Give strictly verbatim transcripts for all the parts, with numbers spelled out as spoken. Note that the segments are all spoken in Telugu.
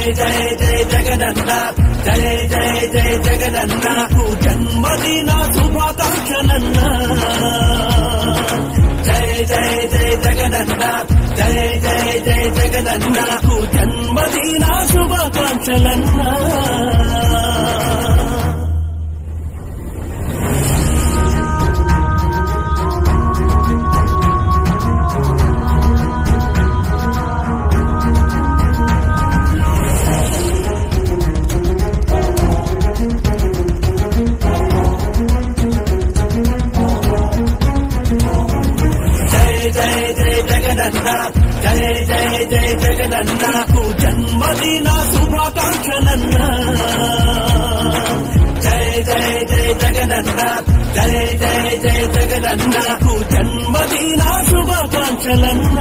జయ జయ జగనన్న జయ జయ జయ జగనన్నకు జన్మదిన శుభాకాంక్షలన్న జయ జయ జయ జగనన్న జయ జయ జయ జగనన్నకు జన్మదిన శుభాకాంక్షలన్న జయ జయ జగనన్న జయ జయ జయ జగనన్నకు జన్మదిన శుభాకాంక్షలన్న జయ జయ జయ జగనన్న జయ జయ జయ జగనన్నకు జన్మదిన శుభాకాంక్షలన్న.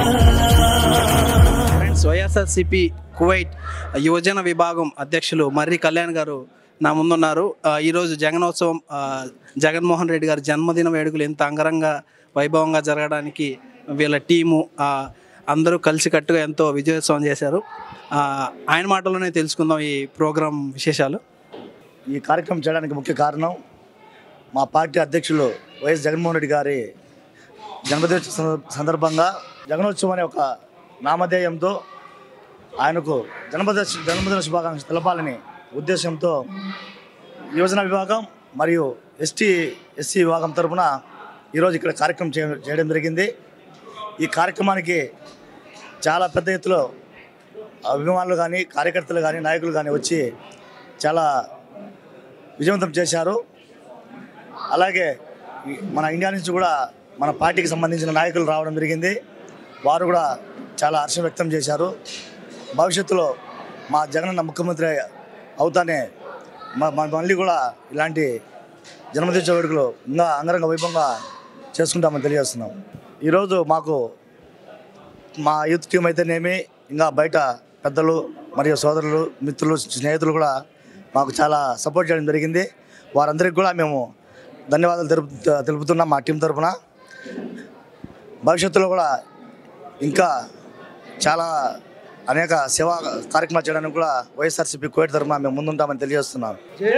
వైఎస్ఆర్సీపీ కువైట్ యువజన విభాగం అధ్యక్షులు మర్రి కళ్యాణ్ గారు నా ముందున్నారు. ఈరోజు జగనోత్సవం జగన్మోహన్ రెడ్డి గారి జన్మదిన వేడుకలు ఎంత అంగరంగ వైభవంగా జరగడానికి వీళ్ళ టీము అందరూ కలిసికట్టుగా ఎంతో విజయోత్సవం చేశారు. ఆయన మాటల్లోనే తెలుసుకుందాం ఈ ప్రోగ్రాం విశేషాలు. ఈ కార్యక్రమం చేయడానికి ముఖ్య కారణం మా పార్టీ అధ్యక్షులు వైఎస్ జగన్మోహన్ రెడ్డి గారి జన్మదిన సందర్భంగా జగనోత్సవం అనే ఒక నామధేయంతో ఆయనకు జన్మదిన జన్మదిన శుభాకాంక్షలు తెలపాలని ఉద్దేశంతో యువజన విభాగం మరియు ఎస్టీ ఎస్సీ విభాగం తరఫున ఈరోజు ఇక్కడ కార్యక్రమం చేయడం జరిగింది. ఈ కార్యక్రమానికి చాలా పెద్ద ఎత్తులో అభిమానులు కానీ కార్యకర్తలు కానీ నాయకులు కానీ వచ్చి చాలా విజయవంతం చేశారు. అలాగే మన ఇండియా నుంచి కూడా మన పార్టీకి సంబంధించిన నాయకులు రావడం జరిగింది. వారు కూడా చాలా హర్షం వ్యక్తం చేశారు. భవిష్యత్తులో మా జగనన్న ముఖ్యమంత్రి అవుతానే మళ్ళీ కూడా ఇలాంటి జన్మదిన వేడుకలు ఇంకా అంగరంగ వైభవంగా చేసుకుంటామని తెలియజేస్తున్నాం. ఈరోజు మాకు మా యూత్ టీం అయితేనేమి ఇంకా బయట పెద్దలు మరియు సోదరులు మిత్రులు స్నేహితులు కూడా మాకు చాలా సపోర్ట్ చేయడం జరిగింది. వారందరికీ కూడా మేము ధన్యవాదాలు తెలుపు తెలుపుతున్నాం మా టీం తరఫున. భవిష్యత్తులో కూడా ఇంకా చాలా అనేక సేవా కార్యక్రమాలు చేయడానికి కూడా వైఎస్ఆర్సీపీ కువైట్ తరఫున మేము ముందుంటామని తెలియజేస్తున్నాం.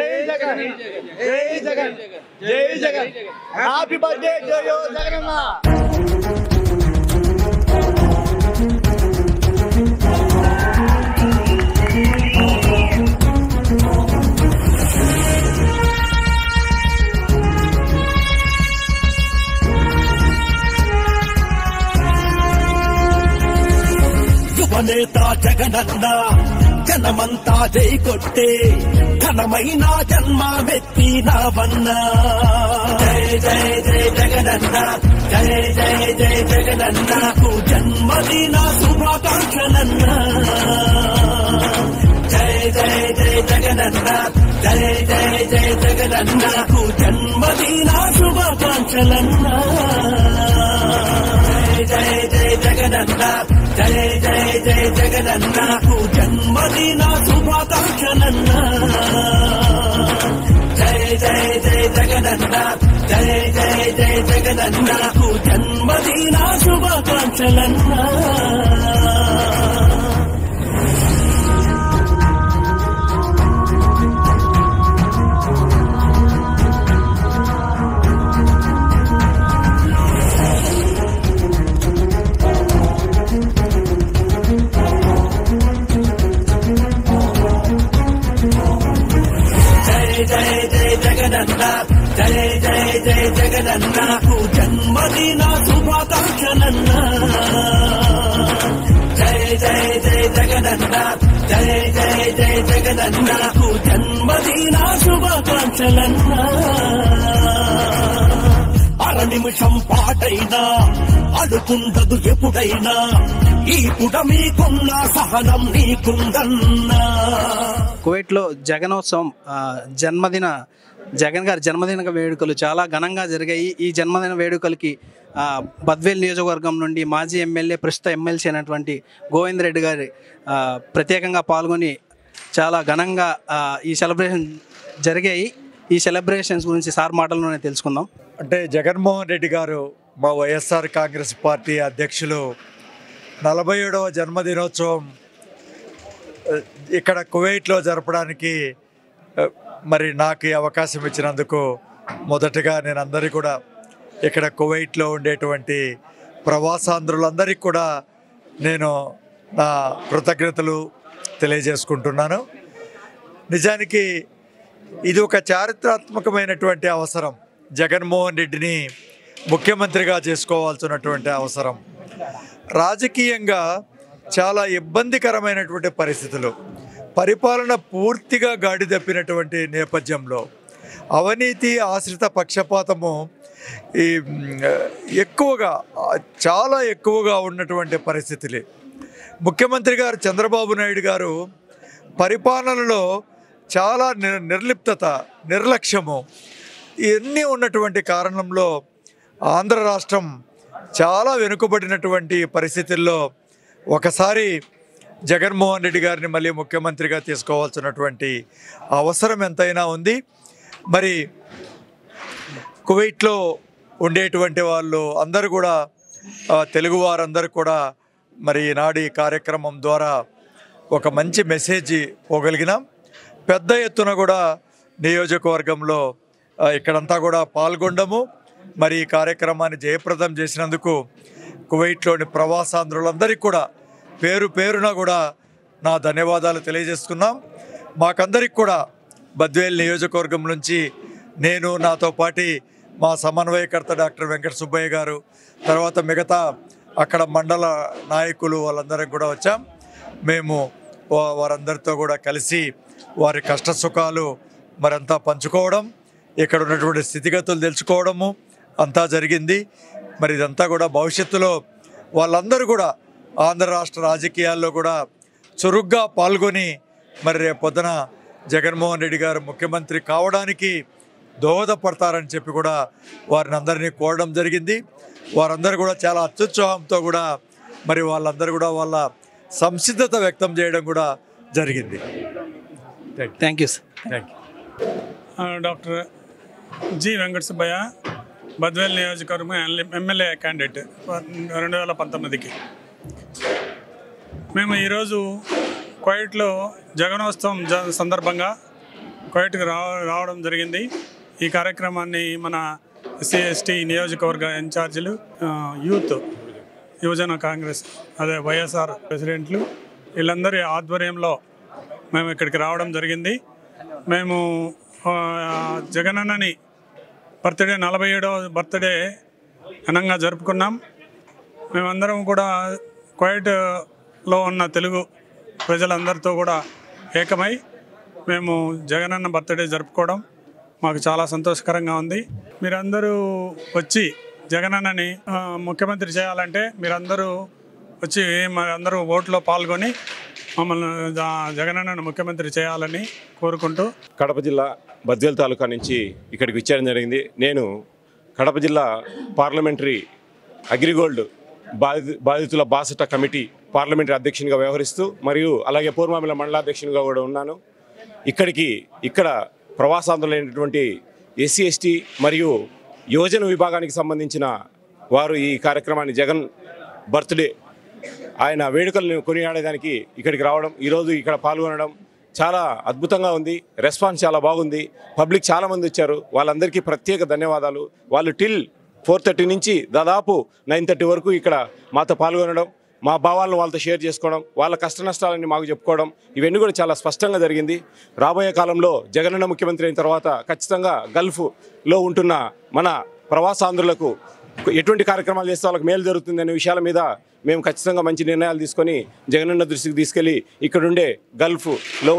యువనేత జగనన్న జనమంతా జై కొట్టే ఘనమైన జన్మమెత్తినవన్నా జయ జయ జయ జగనన్న జయ జయ జయ జగనన్నకు జన్మదిన శుభాకాంక్షలన్న జయ జయ జయ జగనన్న జయ జయ జయ జగనన్నకు జన్మదిన శుభాకాంక్షలన్న జయ జయ జగనన్న జయ జయ జయ జగనన్నకు జన్మదిన శుభాకాంక్షలన్న జయ జయ జయ జగనన్న జయ జయ జయ జగనన్నకు జన్మదిన శుభాకాంక్షలన్న. జయ జయ జగనన్న జయ జయ జయ జగనన్నకు జన్మదిన శుభాకాంక్షలన్న జయ జయ జయ జగనన్న జయ జయ జయ జగనన్నకు జన్మదిన శుభాకాంక్షలన్న. అర నిమిషం పాటైనా అడుకుండదు ఎప్పుడైనా ఈ పుట మీకున్న సహనం నీకుందన్నా. కువైట్లో జగనోత్సవం జన్మదిన జగన్ గారి జన్మదిన వేడుకలు చాలా ఘనంగా జరిగాయి. ఈ జన్మదిన వేడుకలకి బద్వేల్ నియోజకవర్గం నుండి మాజీ ఎమ్మెల్యే ప్రస్తుత ఎమ్మెల్సీ అయినటువంటి గోవింద్ రెడ్డి గారి ప్రత్యేకంగా పాల్గొని చాలా ఘనంగా ఈ సెలబ్రేషన్ జరిగాయి. ఈ సెలబ్రేషన్స్ గురించి సార్ మాటల్లోనే తెలుసుకుందాం. అంటే జగన్మోహన్ రెడ్డి గారు మా వైఎస్ఆర్ కాంగ్రెస్ పార్టీ అధ్యక్షులు నలభై ఏడవ జన్మదినోత్సవం ఇక్కడ కువైట్లో జరపడానికి మరి నాకు ఈ అవకాశం ఇచ్చినందుకు మొదటగా నేను అందరికీ కూడా ఇక్కడ కువైట్లో ఉండేటువంటి ప్రవాసాంధ్రులందరికీ కూడా నేను నా కృతజ్ఞతలు తెలియజేసుకుంటున్నాను. నిజానికి ఇది ఒక చారిత్రాత్మకమైనటువంటి అవసరం. జగన్మోహన్ రెడ్డిని ముఖ్యమంత్రిగా చేసుకోవాల్సినటువంటి అవసరం. రాజకీయంగా చాలా ఇబ్బందికరమైనటువంటి పరిస్థితులు, పరిపాలన పూర్తిగా గాడి తప్పినటువంటి నేపథ్యంలో అవినీతి ఆశ్రిత పక్షపాతము ఈ ఎక్కువగా చాలా ఎక్కువగా ఉన్నటువంటి పరిస్థితులే. ముఖ్యమంత్రి గారు చంద్రబాబు నాయుడు గారు పరిపాలనలో చాలా నిర్ నిర్లిప్తత నిర్లక్ష్యము ఇవన్నీ ఉన్నటువంటి కారణంలో ఆంధ్ర రాష్ట్రం చాలా వెనుకబడినటువంటి పరిస్థితుల్లో ఒకసారి జగన్మోహన్ రెడ్డి గారిని మళ్ళీ ముఖ్యమంత్రిగా తీసుకోవాల్సినటువంటి అవసరం ఎంతైనా ఉంది. మరి కువైట్లో ఉండేటువంటి వాళ్ళు అందరూ కూడా తెలుగు వారందరూ కూడా మరి ఈనాడు ఈ కార్యక్రమం ద్వారా ఒక మంచి మెసేజ్ పోగలిగినాం. పెద్ద ఎత్తున కూడా నియోజకవర్గంలో ఇక్కడంతా కూడా పాల్గొనడము, మరి ఈ కార్యక్రమాన్ని జయప్రదం చేసినందుకు కువైట్లోని ప్రవాసాంధ్రులందరికీ కూడా పేరు పేరున కూడా నా ధన్యవాదాలు తెలియజేస్తున్నాం. మాకందరికి కూడా బద్వేల్ నియోజకవర్గం నుంచి నేను, నాతో పాటి మా సమన్వయకర్త డాక్టర్ వెంకట సుబ్బయ్య గారు, తర్వాత మిగతా అక్కడ మండల నాయకులు వాళ్ళందరం కూడా వచ్చాం. మేము వారందరితో కూడా కలిసి వారి కష్ట సుఖాలు మరంతా పంచుకోవడం, ఇక్కడ ఉన్నటువంటి స్థితిగతులు తెలుసుకోవడము అంతా జరిగింది. మరి ఇదంతా కూడా భవిష్యత్తులో వాళ్ళందరూ కూడా ఆంధ్ర రాష్ట్ర రాజకీయాల్లో కూడా చురుగ్గా పాల్గొని మరి రేపు పొద్దున జగన్మోహన్ రెడ్డి గారు ముఖ్యమంత్రి కావడానికి దోహదపడతారని చెప్పి కూడా వారిని అందరినీ కోరడం జరిగింది. వారందరూ కూడా చాలా అత్యుత్సాహంతో కూడా మరి వాళ్ళందరూ కూడా వాళ్ళ సంసిద్ధత వ్యక్తం చేయడం కూడా జరిగింది. Thank you sir. Thank you. Doctor G Venkata Subbaiah, Badvel నియోజకవర్గం ఎమ్మెల్యే క్యాండిడేట్ రెండు వేల పంతొమ్మిదికి. మేము ఈరోజు కువైట్లో జగనోత్సవం జ సందర్భంగా కువైట్కి రా రావడం జరిగింది. ఈ కార్యక్రమాన్ని మన ఎస్సీ ఎస్టీ నియోజకవర్గ ఇన్ఛార్జీలు, యూత్ యువజన కాంగ్రెస్ అదే వైఎస్ఆర్ ప్రెసిడెంట్లు వీళ్ళందరి ఆధ్వర్యంలో మేము ఇక్కడికి రావడం జరిగింది. మేము జగనన్నని బర్త్డే నలభై ఏడవ బర్త్డే ఘనంగా జరుపుకున్నాం. మేమందరం కూడా కువైట్లో ఉన్న తెలుగు ప్రజలందరితో కూడా ఏకమై మేము జగనన్న బర్త్డే జరుపుకోవడం మాకు చాలా సంతోషకరంగా ఉంది. మీరందరూ వచ్చి జగనన్నని ముఖ్యమంత్రి చేయాలంటే మీరందరూ వచ్చి అందరూ ఓట్లో పాల్గొని మమ్మల్ని జగనన్నను ముఖ్యమంత్రి చేయాలని కోరుకుంటూ. కడప జిల్లా బద్వేల్ తాలూకా నుంచి ఇక్కడికి వచ్చేయడం జరిగింది. నేను కడప జిల్లా పార్లమెంటరీ అగ్రిగోల్డ్ బాధి బాధితుల బాసట కమిటీ పార్లమెంటరీ అధ్యక్షునిగా వ్యవహరిస్తూ మరియు అలాగే పూర్వమిల మండలాధ్యక్షునిగా కూడా ఉన్నాను. ఇక్కడికి ఇక్కడ ప్రవాసాంధ్రులైనటువంటి ఎస్సీ ఎస్టీ మరియు యువజన విభాగానికి సంబంధించిన వారు ఈ కార్యక్రమాన్ని జగన్ బర్త్డే ఆయన వేడుకలను కొనియాడేదానికి ఇక్కడికి రావడం, ఈరోజు ఇక్కడ పాల్గొనడం చాలా అద్భుతంగా ఉంది. రెస్పాన్స్ చాలా బాగుంది. పబ్లిక్ చాలామంది వచ్చారు. వాళ్ళందరికీ ప్రత్యేక ధన్యవాదాలు. వాళ్ళు టిల్ ఫోర్ థర్టీ నుంచి దాదాపు నైన్ థర్టీ వరకు ఇక్కడ మాతో పాల్గొనడం, మా భావాలను వాళ్ళతో షేర్ చేసుకోవడం, వాళ్ళ కష్ట నష్టాలని మాకు చెప్పుకోవడం ఇవన్నీ కూడా చాలా స్పష్టంగా జరిగింది. రాబోయే కాలంలో జగనన్న ముఖ్యమంత్రి అయిన తర్వాత ఖచ్చితంగా గల్ఫ్లో ఉంటున్న మన ప్రవాసాంధ్రులకు ఎటువంటి కార్యక్రమాలు చేస్తే వాళ్ళకి మేలు జరుగుతుంది అనే విషయాల మీద మేము ఖచ్చితంగా మంచి నిర్ణయాలు తీసుకొని జగనన్న దృష్టికి తీసుకెళ్ళి ఇక్కడుండే గల్ఫ్లో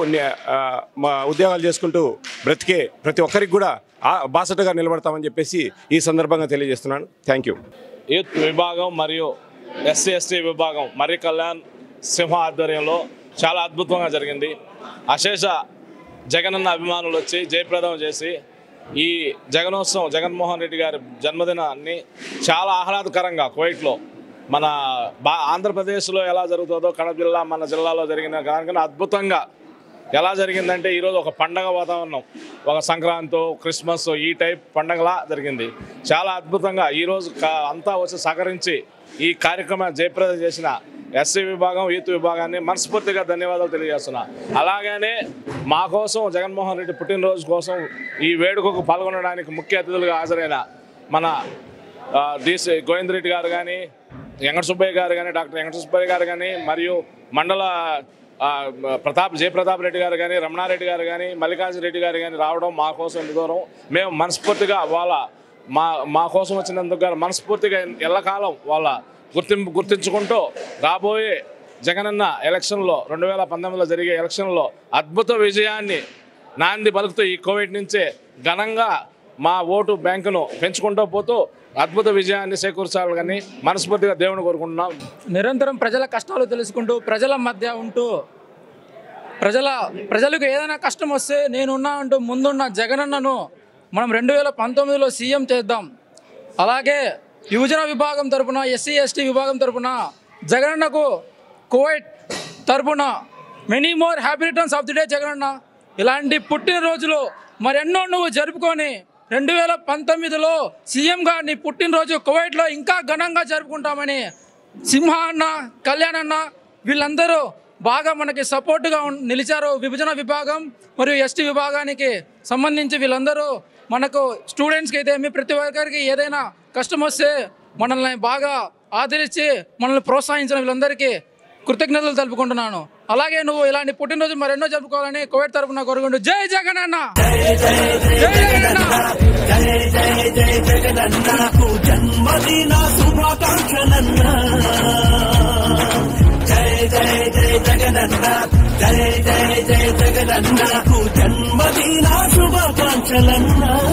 మా ఉద్యోగాలు చేసుకుంటూ బ్రతికే ప్రతి ఒక్కరికి కూడా బాసటగా నిలబడతామని చెప్పేసి ఈ సందర్భంగా తెలియజేస్తున్నాను. Thank you. యూత్ విభాగం మరియు ఎస్సీ ఎస్టీ విభాగం మరి కళ్యాణ్ సింహ ఆధ్వర్యంలో చాలా అద్భుతంగా జరిగింది. అశేష జగనన్న అభిమానులు వచ్చి జయప్రదం చేసి ఈ జగనోత్సవం జగన్మోహన్ రెడ్డి గారి జన్మదినాన్ని చాలా ఆహ్లాదకరంగా కువైట్లో మన బా ఆంధ్రప్రదేశ్లో ఎలా జరుగుతుందో కడప జిల్లా మన జిల్లాలో జరిగిన దానికన్నా అద్భుతంగా ఎలా జరిగిందంటే ఈరోజు ఒక పండగ వాతావరణం, ఒక సంక్రాంతి క్రిస్మస్ ఈ టైప్ పండగలా జరిగింది. చాలా అద్భుతంగా ఈరోజు అంతా వచ్చి సహకరించి ఈ కార్యక్రమాన్ని జయప్రదం చేసిన ఎస్సీ విభాగం యూత్ విభాగాన్ని మనస్ఫూర్తిగా ధన్యవాదాలు తెలియజేస్తున్నా. అలాగనే మా కోసం జగన్మోహన్ రెడ్డి పుట్టినరోజు కోసం ఈ వేడుకకు పాల్గొనడానికి ముఖ్య అతిథులుగా హాజరైన మన డిసి గోవింద్ రెడ్డి గారు కానీ, వెంకట సుబ్బయ్య గారు కానీ, డాక్టర్ వెంకట సుబ్బయ్య గారు కానీ, మరియు మండల ప్రతాప్ జయప్రతాప్ రెడ్డి గారు కానీ, రమణారెడ్డి గారు కానీ, మల్లికార్జున రెడ్డి గారు కానీ రావడం మా కోసం ఎంత దూరం. మేము మనస్ఫూర్తిగా వాళ్ళ మా మా కోసం వచ్చినందుకు గారు మనస్ఫూర్తిగా ఎల్లకాలం వాళ్ళ గుర్తింపు గుర్తించుకుంటూ రాబోయే జగనన్న ఎలక్షన్లో రెండు వేల పంతొమ్మిదిలో జరిగే ఎలక్షన్లో అద్భుత విజయాన్ని నాంది పలుకుతూ ఈ కోవిడ్ నుంచే ఘనంగా మా ఓటు బ్యాంకును పెంచుకుంటూ పోతూ అద్భుత విజయాన్ని చేకూర్చాలని మనస్ఫూర్తిగా దేవుని కోరుకుంటున్నాం. నిరంతరం ప్రజల కష్టాలు తెలుసుకుంటూ ప్రజల మధ్య ఉంటూ ప్రజల ప్రజలకు ఏదైనా కష్టం వస్తే నేనున్నా అంటూ ముందున్న జగనన్నను మనం రెండు వేల పంతొమ్మిదిలో సీఎం చేద్దాం. అలాగే యువజన విభాగం తరపున, ఎస్సీ ఎస్టీ విభాగం తరపున జగనన్నకు కోవిడ్ తరపున many more happy returns of the day జగనన్న. ఇలాంటి పుట్టినరోజులు మరెన్నో నువ్వు జరుపుకొని రెండు వేల పంతొమ్మిదిలో సీఎంగా నీ పుట్టినరోజు కువైట్లో ఇంకా ఘనంగా జరుపుకుంటామని సింహ అన్న, కళ్యాణ్ అన్న వీళ్ళందరూ బాగా మనకి సపోర్టుగా నిలిచారు. విభజన విభాగం మరియు ఎస్టీ విభాగానికి సంబంధించి వీళ్ళందరూ మనకు స్టూడెంట్స్కి అయితే మీ ప్రతి ఒక్కరికి ఏదైనా కష్టం వస్తే మనల్ని బాగా ఆదరించి మనల్ని ప్రోత్సహించిన వీళ్ళందరికీ కృతజ్ఞతలు తెలుపుకుంటున్నాను. అలాగే నువ్వు ఇలాంటి పుట్టినరోజు మరెన్నో జరుపుకోవాలని కోవిడ్ తరపున కోరుకుంటూ జై జగనన్న, జై జగనన్న, జై జై జై జగనన్న, జన్మదిన శుభాకాంక్షలన్న. జై జై జై జగనన్న, జై జై జై జగనన్న, జన్మదిన శుభాకాంక్షలన్న.